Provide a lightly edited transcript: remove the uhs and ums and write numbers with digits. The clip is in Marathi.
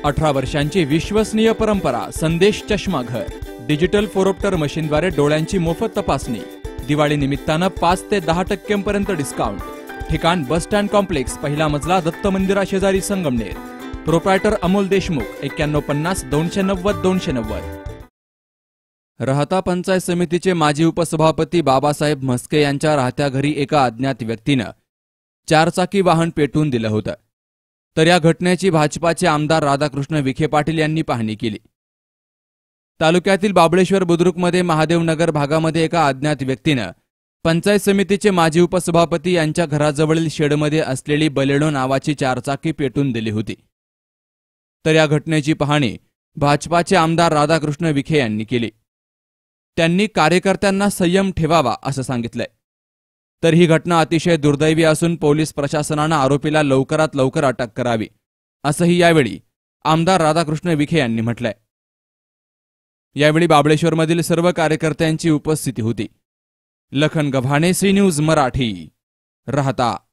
18 वर्षांची विश्वसनीय परंपरा संदेश चष्माघर डिजिटल फोरोप्टर मशीनद्वारे डोळ्यांची मोफत तपासणी। दिवाळी निमित्तानं 5 ते 10% पर्यंत डिस्काउंट। ठिकाण बस स्टँड कॉम्प्लेक्स, पहिला मजला, दत्त मंदिरा शेजारी, संगमनेर। प्रोप्रायटर अमोल देशमुख 9150 290 290। राहता पंचायत समितीचे माजी उपसभापती बाबासाहेब म्हस्के यांच्या राहत्या घरी एका अज्ञात व्यक्तीनं 4 चाकी वाहन पेटवून दिलं होतं। तर या घटनेची भाजपाचे आमदार राधाकृष्ण विखे पाटील यांनी पाहणी केली। तालुक्यातील बाबळेश्वर बुद्रुकमध्ये महादेवनगर भागामध्ये एका अज्ञात व्यक्तीनं पंचायत समितीचे माजी उपसभापती यांच्या घराजवळील शेडमध्ये असलेली बलेनो नावाची 4 चाकी पेटवून दिली होती। तर या घटनेची पाहणी भाजपाचे आमदार राधाकृष्ण विखे यांनी केली। त्यांनी कार्यकर्त्यांना संयम ठेवावा असं सांगितलंय। तर ही घटना अतिशय दुर्दैवी असून पोलीस प्रशासनानं आरोपीला लवकरात लवकर अटक करावी असंही यावेळी आमदार राधाकृष्ण विखे यांनी म्हटलंय। यावेळी बाबळेश्वरमधील सर्व कार्यकर्त्यांची उपस्थिती होती। लखन गव्हाणे, सी न्यूज मराठी, राहता।